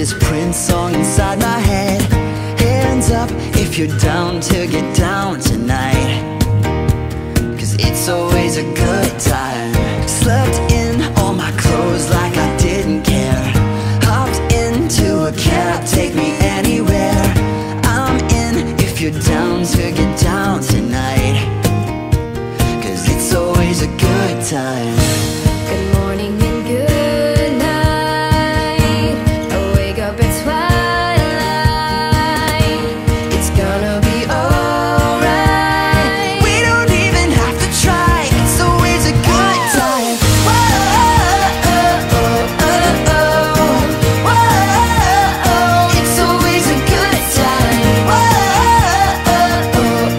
this Prince song inside my head. Hands up if you're down to get down tonight, 'cause it's always a good time. Slept in all my clothes like I didn't care. Hopped into a cab, take me anywhere. I'm in if you're down to get down tonight, 'cause it's always a good time. Good morning and good night. I wake up at twilight. It's gonna be alright. We don't even have to try. It's always a good time. Whoa, whoa, it's always a good time. Whoa,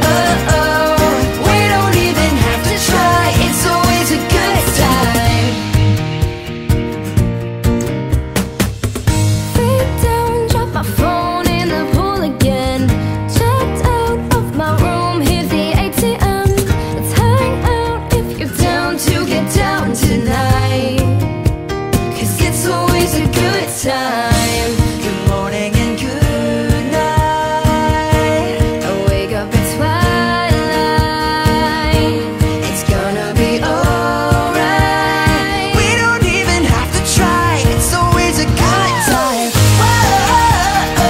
we don't even have to try. It's always a good time. Break down, drop my phone in the pool again. Checked out of my room, hit the ATM. Let's hang out if you're down to get down tonight, 'cause it's always a good time. Good morning and good night. I wake up at twilight. It's gonna be alright. We don't even have to try. It's always a good time. Whoa,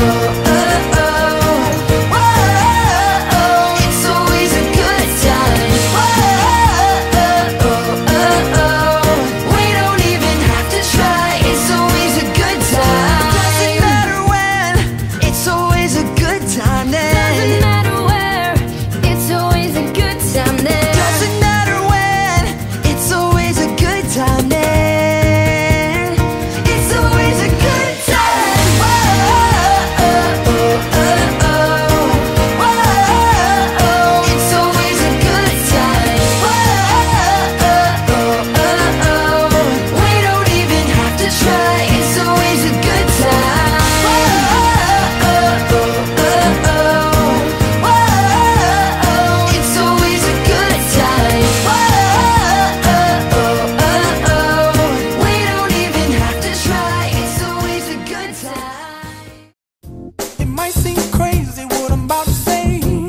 it's always a good time. Whoa, we don't even have to try. It's always a good time. Doesn't matter when. It's always a good time then. Doesn't matter where, it's always a good time then. Doesn't matter when. It's always a good time then. It's always a good time. It's always a good time. We don't even have to try. It's always a good time. It's always a good time. We don't even have to try. It's always a good time. It might seem crazy what I'm about to say.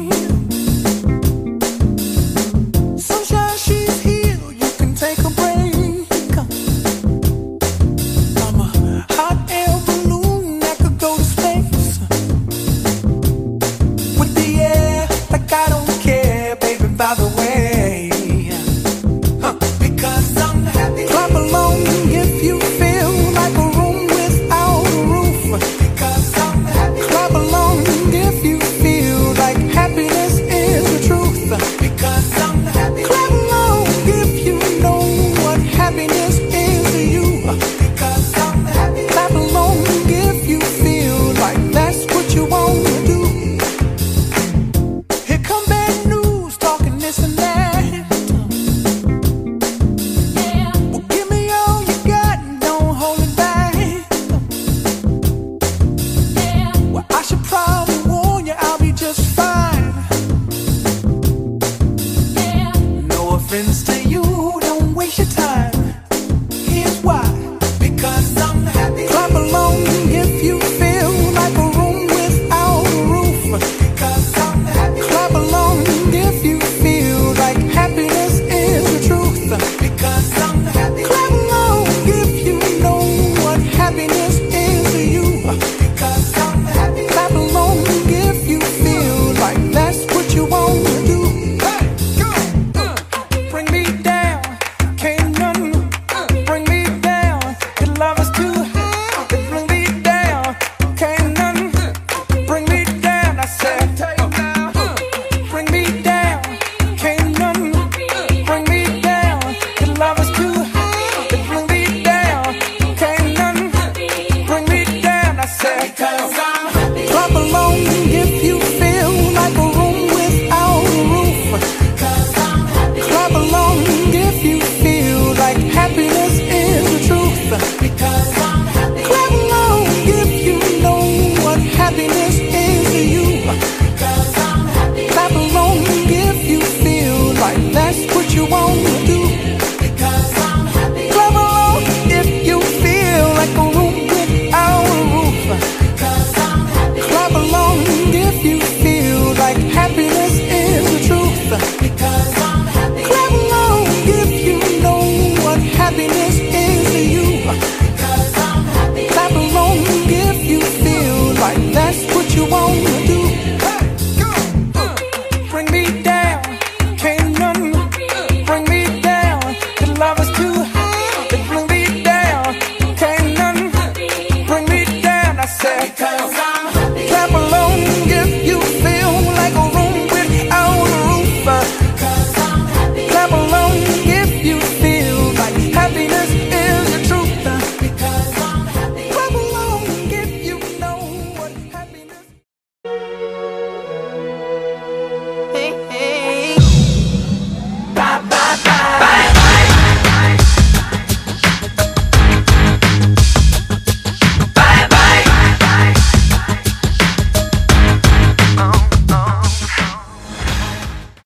Sunshine, she's here, you can take a break. I'm a hot air balloon that could go to space. With the air, like I don't care, baby, by the way. Because I'm happy. Clap along if you feel like a room without a roof. Because I'm happy. Clap along if you feel like happiness is the truth. Because I'm happy. Clap along if you know what happiness is to you. Because I'm happy. Clap along if you feel like that's what you want to do. Here come bad news, talking this and that. Well, give me all you got and don't hold it back. Well, I should probably warn you, I'll be just fine. No offense to you, don't waste your time.